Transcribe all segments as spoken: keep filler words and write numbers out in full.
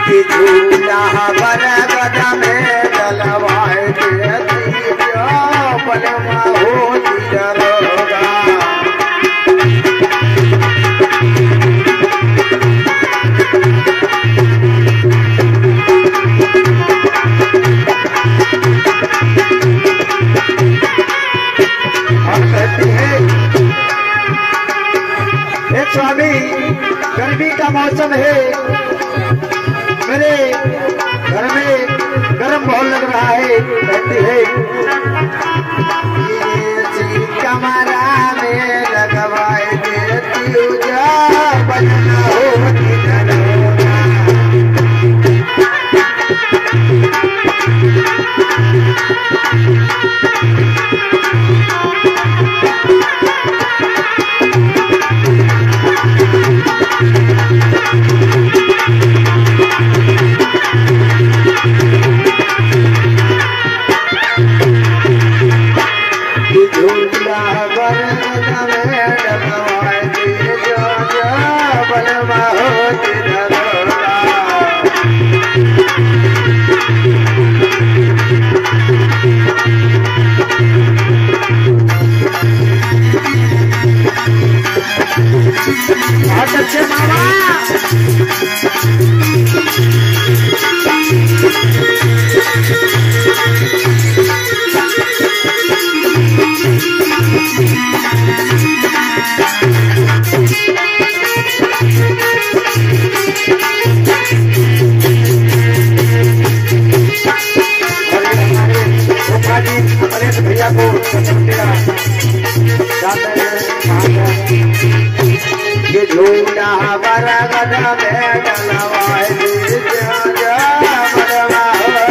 झूला बरगद में डलवाए देती जो बलमा होती दरोगा। स्वामी गर्मी का मौसम है, मेरे घर में गर्म बहुत लग रहा है। कहती है ये कमरा में लगवाए देती जा बजना होती दरोगा। बहुत अच्छे मामा भैया को ये झूला बरगद में डलवाए बलमा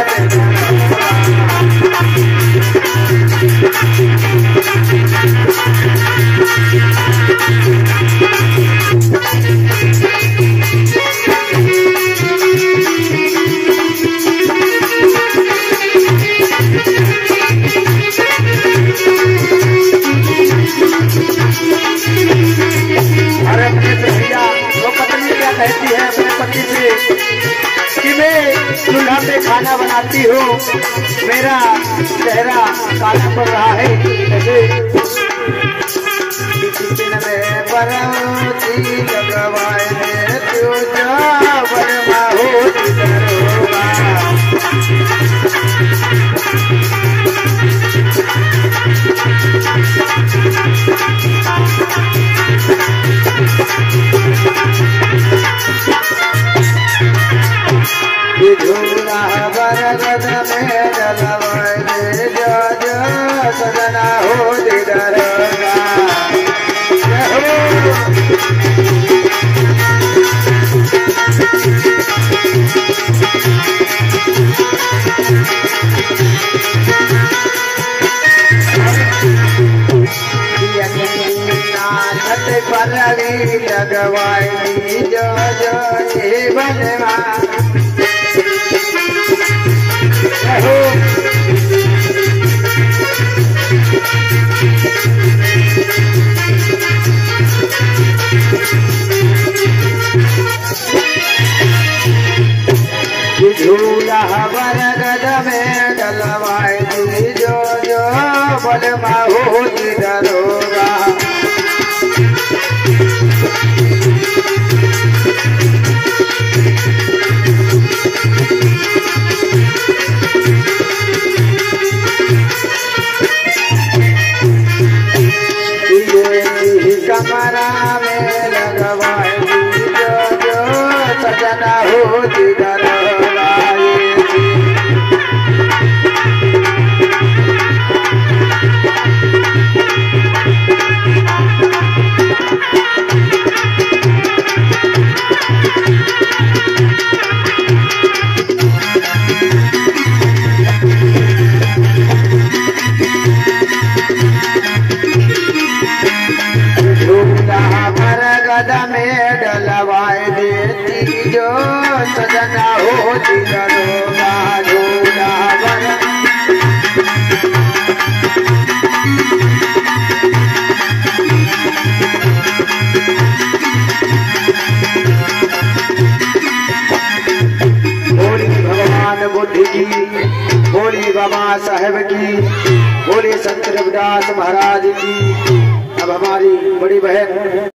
कहती है अपने पति से कि मैं चूल्हा पे खाना बनाती हूँ, मेरा चेहरा काला पड़ रहा है। लगवाए बलमा होती दरोगा। झूला बरगद में डलवाए जो जो सजना होती दरोगा। पलड़ी लगवाई जो जो बलमा झूला बरगद में डलवाए जो जो बलमा होती दरोगा। कमरा में लगवाए जो जो सजना होती दरोगा। बरगद में डलवाए देती जो सजना होती दरोगा। झूला बरगद ज्ञान बुद्धि की। बोली बाबा साहेब की, बोली संत रविदास महाराज की। अब हमारी बड़ी बहन